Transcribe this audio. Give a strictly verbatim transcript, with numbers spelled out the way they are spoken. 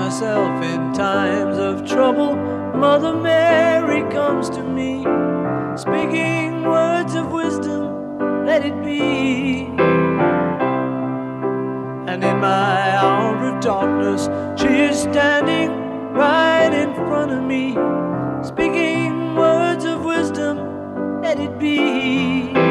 myself in times of trouble, Mother Mary comes to me, speaking words of wisdom, let it be. And in my hour of darkness, she is standing right in front of me, speaking words of wisdom, let it be.